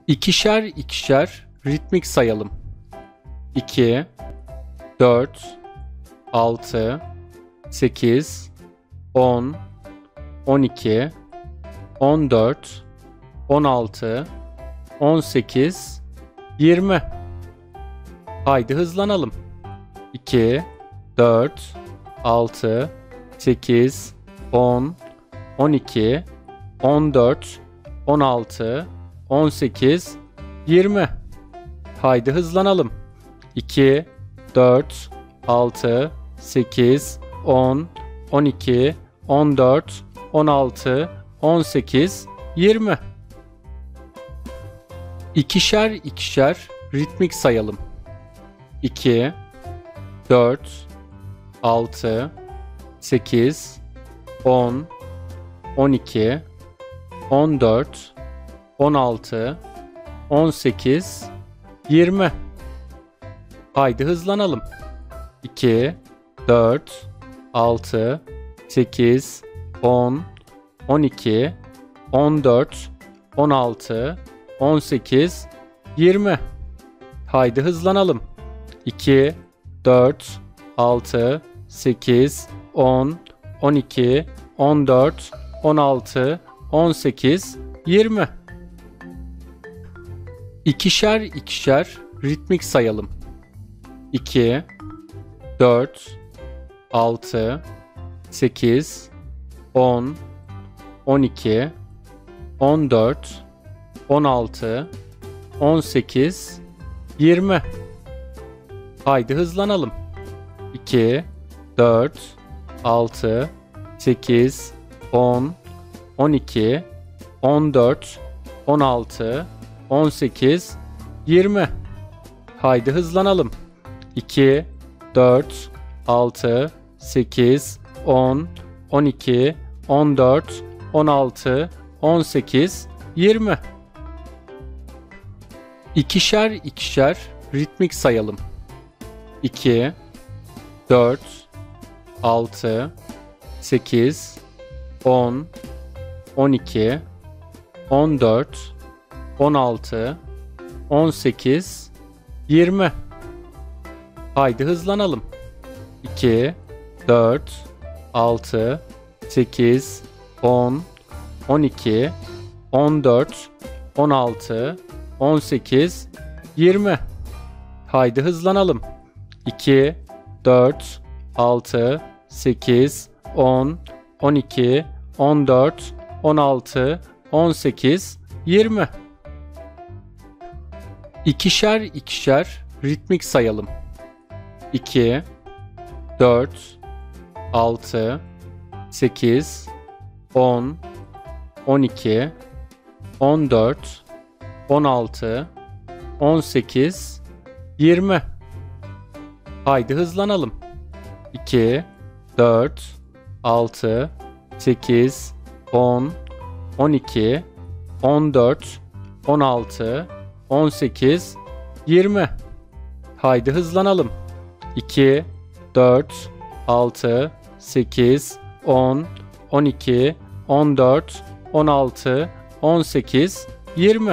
İkişer ikişer ritmik sayalım. 2, 4, 6, 8, 10, 12, 14, 16, 18, 20. Haydi hızlanalım. 2, 4, 6, 8, 10, 12, 14, 16, 18, 20. Haydi hızlanalım. 2, 4, 6, 8, 10, 12, 14, 16, 18, 20. İkişer ikişer ritmik sayalım. 2, 4, 6, 8, 10, 12, 14, 16, 18, 20. Haydi hızlanalım. 2, 4, 6, 8, 10, 12, 14, 16, 18, 20. Haydi hızlanalım. 2, 4, 6, 8, 10, 12, 14, 16, 18, 20. İkişer ikişer ritmik sayalım. 2, 4, 6, 8, 10, 12, 14, 16, 18, 20. Haydi hızlanalım. 2, 4, 6, 8, 10, 12, 14, 16, 18, 20. Haydi hızlanalım. 2, 4, 6, 8, 10, 12, 14, 16, 18, 20. İkişer ikişer ritmik sayalım. 2, 4, 6, 8, 10, 12, 14, 16, 18, 20. Haydi hızlanalım. 2, 4, 6, 8, 10, 12, 14, 16, 18, 20. Haydi hızlanalım. 2, 4, 6, 8, 10, 12, 14, 16, 18, 20. İkişer ikişer ritmik sayalım. 2, 4, 6, 8, 10, 12, 14, 16, 18, 20. Haydi hızlanalım. 2, 4, 6, 8, 10, 12, 14, 16, 18, 20. Haydi hızlanalım. 2, 4, 6, 8, 10, 12, 14, 16, 18, 20.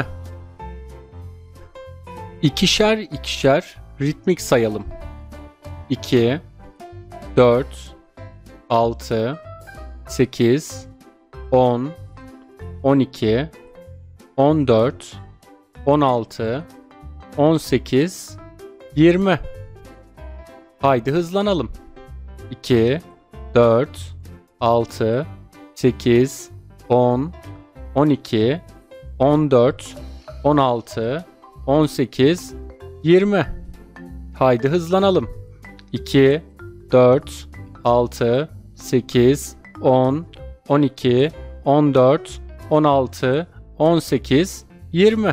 İkişer ikişer ritmik sayalım. 2, 4, 6, 8, 10, 12, 14, 16, 18, 20. Haydi hızlanalım. 2, 4, 6, 8, 10, 12, 14, 16, 18, 20. Haydi hızlanalım. 2, 4, 6, 8, 10, 12, 14, 16, 18, 20.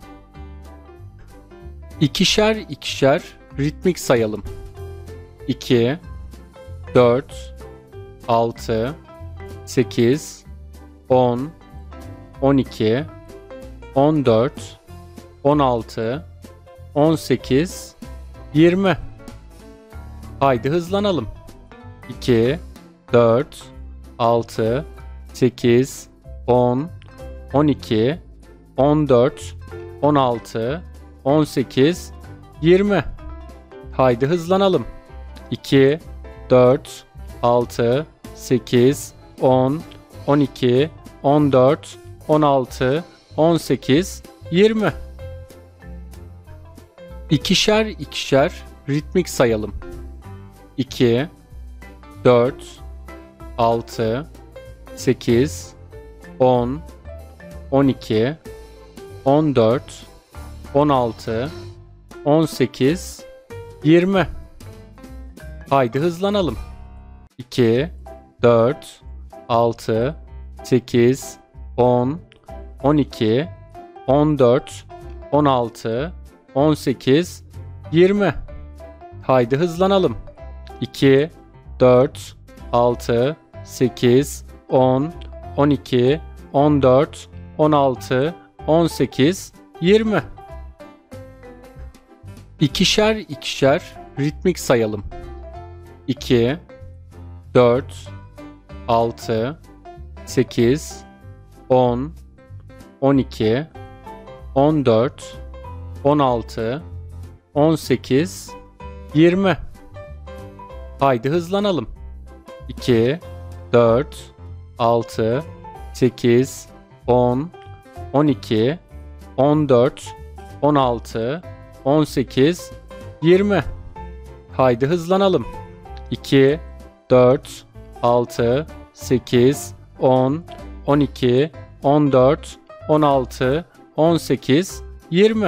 İkişer ikişer ritmik sayalım. 2, 4, 6, 8, 10, 12, 14, 16, 18, 20. Haydi hızlanalım. 2, 4, 6, 8, 10, 12, 14, 16, 18, 20. Haydi hızlanalım. 2, 4, 6, 8, 10, 12, 14, 16, 18, 20. İkişer ikişer ritmik sayalım. 2, 4, 6, 8, 10, 12, 14, 16, 18, 20. Haydi hızlanalım. 2, 4, 6, 8, 10, 12, 14, 16, 18, 20. Haydi hızlanalım. 2, 4, 6, 8, 10, 12, 14, 16, 18, 20. İkişer ikişer ritmik sayalım. 2, 4, 6, 8, 10, 12, 14, 16, 18, 20. Haydi hızlanalım. 2, 4, 6, 8, 10, 12, 14, 16, 18, 20. Haydi hızlanalım. 2, 4, 6, 8, 10, 12, 14, 16, 18, 20.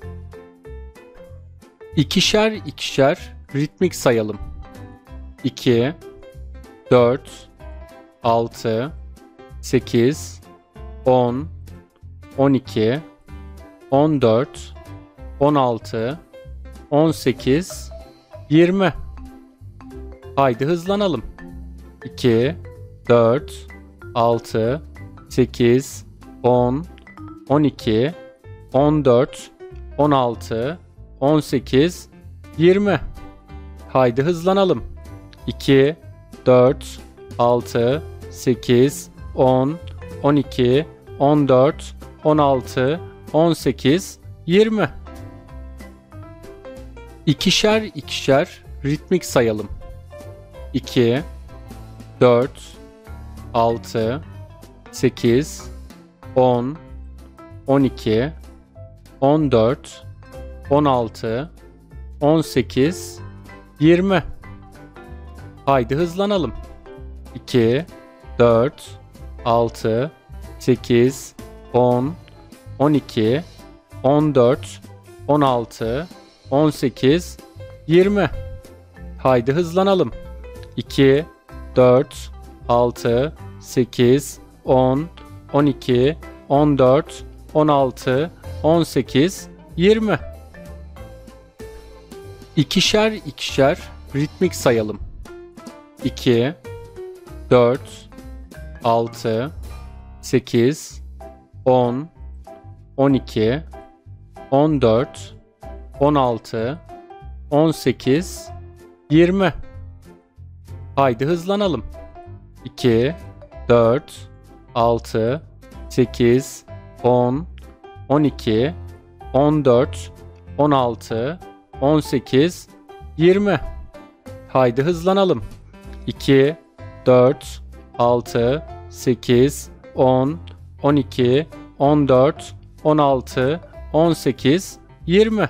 İkişer ikişer ritmik sayalım. 2, 4, 6, 8, 10, 12, 14, 16, 18, 20. Haydi hızlanalım. 2, 4, 6, 8, 10, 12, 14, 16, 18, 20. Haydi hızlanalım. 2, 4, 6, 8, 10, 12, 14, 16, 18, 20. İkişer ikişer ritmik sayalım. 2, 4, 6, 8, 10, 12, 14, 16, 18, 20. Haydi hızlanalım. 2, 4, 6, 8, 10, 12, 14, 16, 18, 20. Haydi hızlanalım. 2, 4, 6, 8, 10, 12, 14, 16, 18, 20. İkişer ikişer ritmik sayalım. 2, 4, 6, 8, 10, 12, 14, 16, 18, 20. Haydi hızlanalım. 2, 4, 6, 8, 10, 12, 14, 16, 18, 20. Haydi hızlanalım. 2, 4, 6, 8, 10, 12, 14, 16, 18, 20.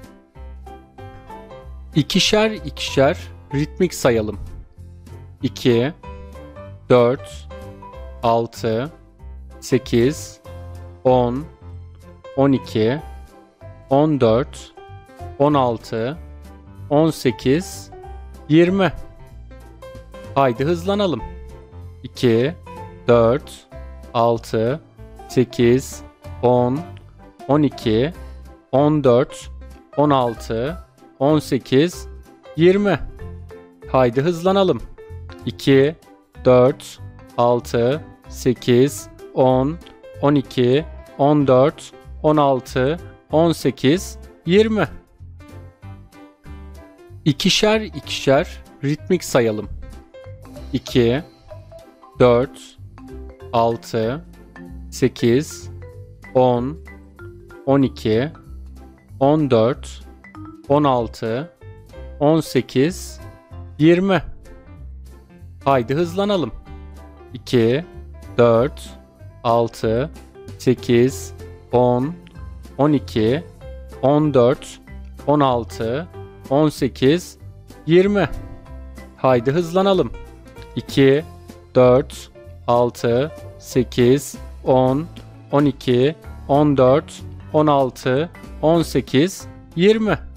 İkişer ikişer ritmik sayalım. 2, 4, 6, 8, 10, 12, 14, 16, 18, 20. Haydi hızlanalım. 2, 4, 6, 8, 10, 12, 14, 16, 18, 20. Haydi hızlanalım. 2, 4, 6, 8, 10, 12, 14, 16, 18, 20. İkişer ikişer ritmik sayalım. 2, 4, 6, 8, 10, 12, 14, 16, 18, 20. Haydi hızlanalım. 2, 4, 6, 8, 10, 12, 14, 16, 18, 20. Haydi hızlanalım. 2, 4, 6, 8, 10, 12, 14, 16, 18, 20.